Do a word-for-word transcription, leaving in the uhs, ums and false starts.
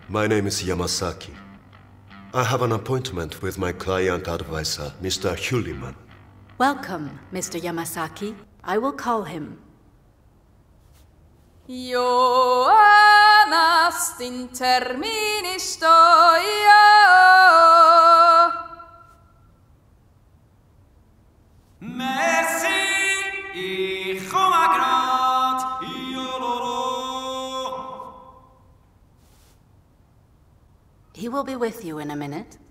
My name is Yamasaki. I have an appointment with my client advisor, Mister Hulliman. Welcome, Mister Yamasaki. I will call him. Joanast in termini stoia. Merci, ich komme grad. He will be with you in a minute.